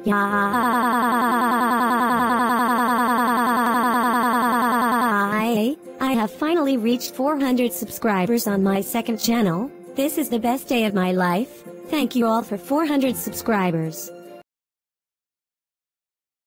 I have finally reached 400 subscribers on my second channel. This is the best day of my life. Thank you all for 400 subscribers.